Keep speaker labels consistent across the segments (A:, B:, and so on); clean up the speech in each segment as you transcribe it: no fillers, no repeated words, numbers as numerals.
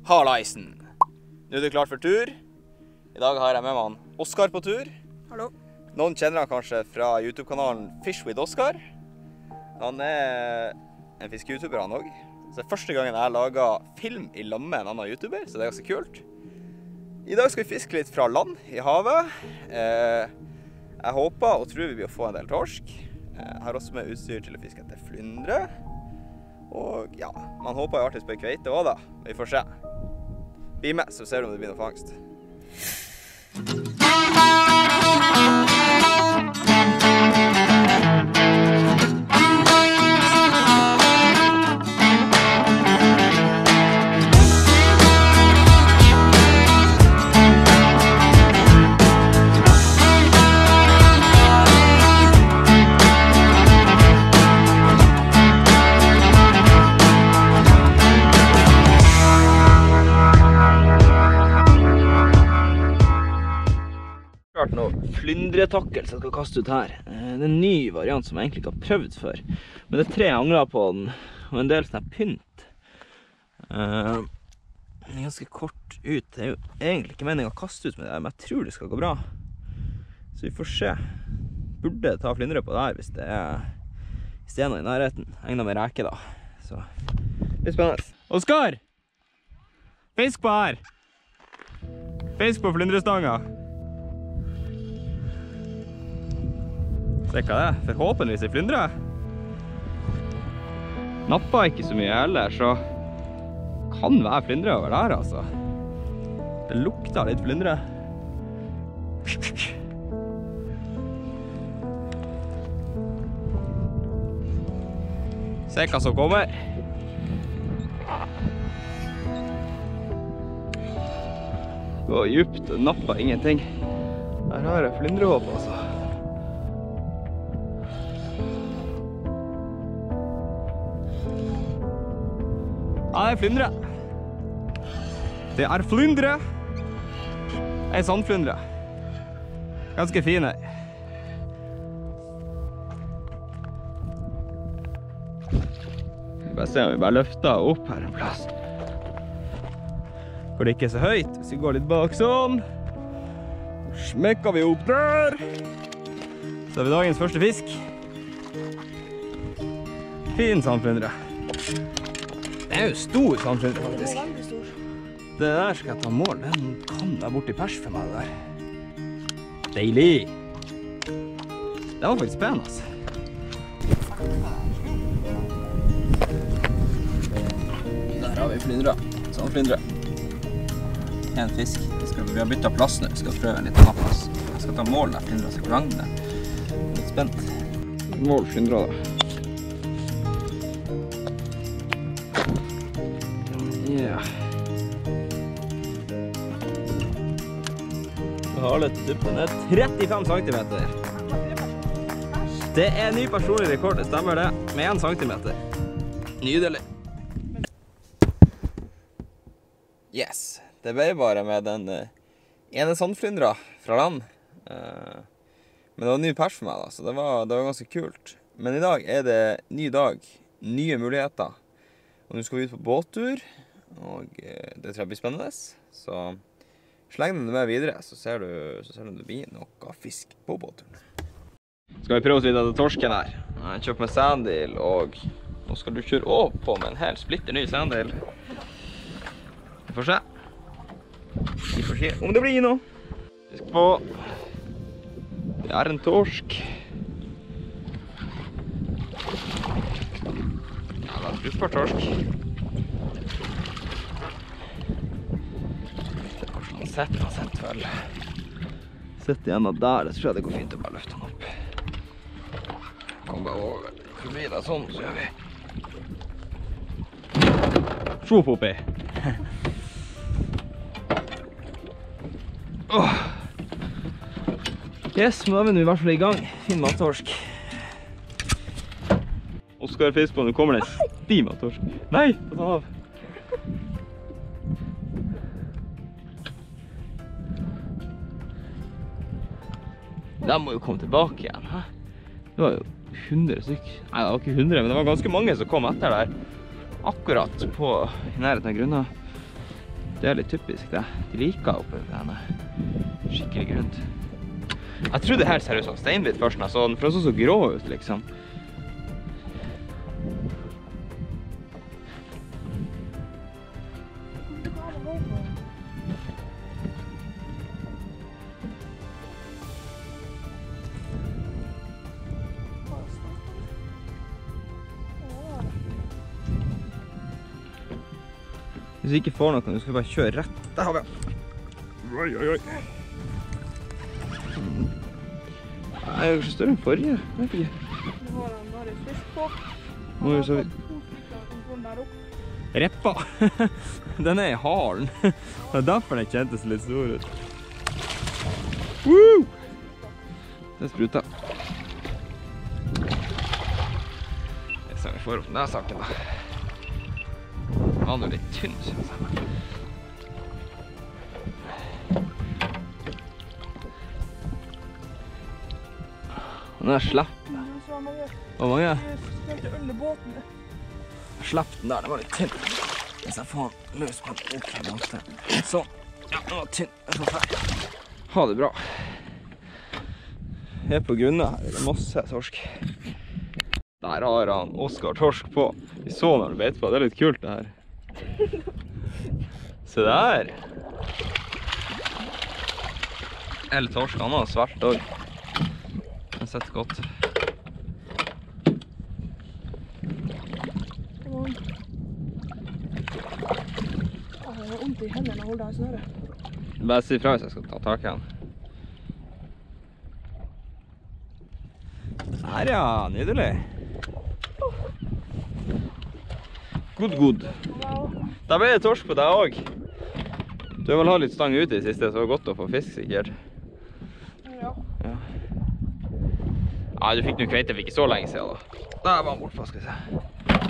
A: Hallaisen! Nå er det klart for tur. I dag har jeg med meg Oskar på tur.
B: Hallo.
A: Noen kjenner han kanskje fra YouTube-kanalen Fish with Oskar. Han er en fiske-youtuber han også. Så det er første gangen jeg har laget film i lag med en annen YouTuber, så det er ganske kult. I dag skal vi fiske litt fra land i havet. Jeg håper og tror vi vil få en del torsk. Jeg har også med utstyr til å fiske etter flyndre. Og ja, man håper jo alltid på kveite også da. Vi får se. Bli med, så ser du om det blir noe fangst. Noe flyndretakkel som jeg skal kaste ut her. Det er en ny variant som jeg egentlig ikke har prøvd før. Men det er 3 angler på den, og en del sånn her pynt. Den er ganske kort ut. Det er jo egentlig ikke meningen å kaste ut med det, men jeg tror det skal gå bra. Så vi får se. Burde ta flyndre på det her hvis det er noe i nærheten. Egnet med reke da. Så det er spennende. Oskar! Fisk på her! Fisk på flyndrestanga! Se hva det er, forhåpentligvis i flyndre. Nappa ikke så mye heller, så kan være flyndre over der altså. Det lukter litt flyndre. Se hva som kommer. Det var djupt, nappa ingenting. Her har jeg flyndrehåp altså. Ja, det er flyndre. Det er flyndre. En sandflyndre. Ganske fine. Bare se om vi bare løfter opp her en plass. For det ikke er så høyt. Hvis vi går litt bak sånn. Smekker vi opp der. Så har vi dagens første fisk. Fin sandflyndre. Det er jo stor sandflyndre faktisk.
B: Det er veldig stor.
A: Det der skal jeg ta mål. Den kan være borti pers for meg det der. Deilig! Det var faktisk pen altså. Der har vi flyndre. Sandflyndre. En fisk. Vi har byttet plass nå. Vi skal prøve en litt annen plass. Jeg skal ta mål der flyndre skal gå langt ned. Litt spent. Mål flyndre da. Ja. Haletuppen er 35 centimeter. Det er ny personlig rekord, det stemmer det, med 1 centimeter. Nydelig. Yes, det ble bare med den ene sandflyndra fra land. Men det var ny pers for meg da, så det var ganske kult. Men i dag er det ny dag, nye muligheter. Og nå skal vi ut på båttur. Og det tror jeg blir spennende, så sleng den med videre, så ser du om det blir noe fisk på båtturen. Skal vi prøve oss litt av torsken her. Jeg kjøper med sandil, og nå skal du kjøre opp på med en helt splitter ny sandil. Vi får se. Vi får se om det blir noe. Fisk på. Det er en torsk. Ja, det er fruktbar torsk. Sett vel. Sett igjen der, det tror jeg det går fint å bare løfte den opp. Kom bare over, forbi deg sånn, så gjør vi. Svop oppi. Yes, nå er vi nå i hvert fall i gang. Fin mattorsk. Oskar fisk på, nå kommer det en stim av torsk. Nei, ta den av. De må jo komme tilbake igjen, hæ? Det var jo 100 stykker. Nei, det var ikke 100, men det var ganske mange som kom etter der. Akkurat på i nærheten av grunna. Det litt typisk det. De liker oppe denne skikkelig grunt. Jeg trodde det her ser ut som steinbit først, for den så grå ut liksom. Hvis vi ikke får noe, så skal vi bare kjøre rett. Der har vi den. Oi, oi, oi. Den er jo ikke større enn forrige. Jeg vet ikke.
B: Nå har han bare fisk på.
A: Nå er det så vidt. Reppa. Den er i halen. Det er derfor den kjentes litt stor ut. Woo! Det spruta. Det ser vi får opp den der saken da. Den var jo litt tynn, synes jeg. Den er slapp. Hvor mange? Slapp den der, den var litt tynn. Hvis jeg får den løs på en ok måte. Sånn. Ja, den var tynn. Jeg får ferdig. Ha det bra. Her på grunnet her er det masse torsk. Der har han Oskar torsk på. Vi så når du beit på. Det er litt kult det her. Se der. Eller torsk, han har svart også. Den setter godt.
B: Jeg har vondt i hendene å holde deg snøret.
A: Bare si fra hvis jeg skal ta tak i den. Her ja, nydelig. God. Da ble det torsk på deg også. Du har vel hatt litt stang ute i siste, så det var godt å få fisk sikkert.
B: Ja.
A: Ja, du fikk noe kveite for ikke så lenge siden da. Der var han bortpå, skal vi se.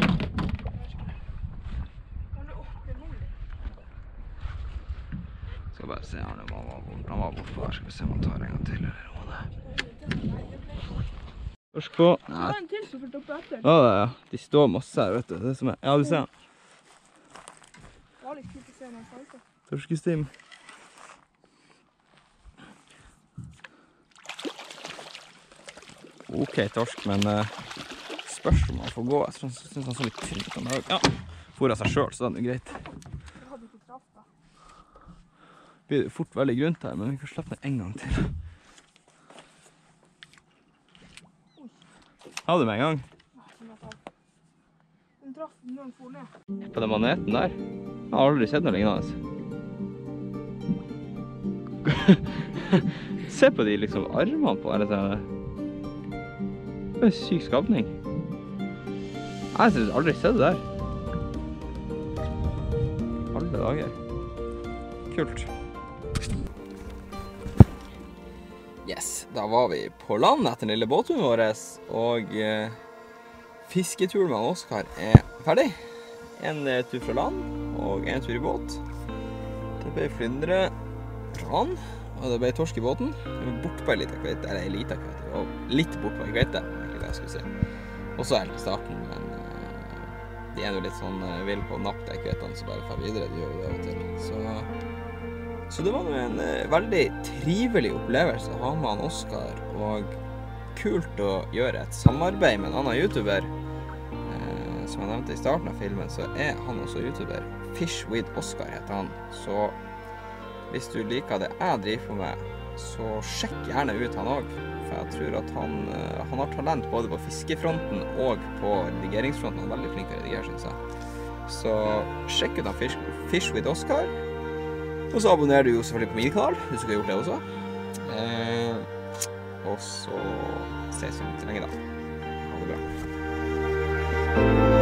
A: Skal bare se her, han var bortpå her, skal vi se om han tar en gang til eller noe. Torsk på.
B: Det var en til som fulgte opp etter.
A: Ja, de står masse her, vet du. Det som er. Ja, du ser han.
B: Det var litt kult å se når han saltet.
A: Torskestim. Ok torsk, men spørs om han får gå. Jeg synes han så litt tynn ut den dag. Ja, for av seg selv, så det er greit.
B: Jeg hadde ikke traff da.
A: Det blir fort veldig grunt her, men vi får slippe den en gang til. Hadde du med en gang?
B: Den traff når den for ned.
A: På den maneten der? Jeg har aldri sett noe lignende. Se på de liksom armene på her. Det er en syk skapning. Jeg har aldri sett det der. Alle dager. Kult. Yes, da var vi på land etter den lille båtturen vår, og fisketuren med Oskar er ferdig. En tur fra land, og en tur i båt. Det ble flyndre fra land, og det ble torsk i båten. Det var bort på en liten kveite, eller en liten kveite, og litt bort på en kveite, egentlig det jeg skulle si. Også helt i starten, men de er jo litt sånn vill på å nappe de kveitene, så bare fer videre, de gjør jo det av og til. Så det var en veldig trivelig opplevelse å ha med han Oskar, og kult å gjøre et samarbeid med en annen YouTuber. Som jeg nevnte i starten av filmen, så er han også YouTuber. Fish with Oskar heter han. Så hvis du liker det jeg driver med, så sjekk gjerne ut han også. For jeg tror at han har talent både på fiskefronten og på redigeringsfronten. Han er veldig flink til å redigere, synes jeg. Så sjekk ut han Fish with Oskar. Og så abonnerer du jo selvfølgelig på min kanal, hvis du ikke har gjort det også. Og så ses vi til lenge da. Ha det bra.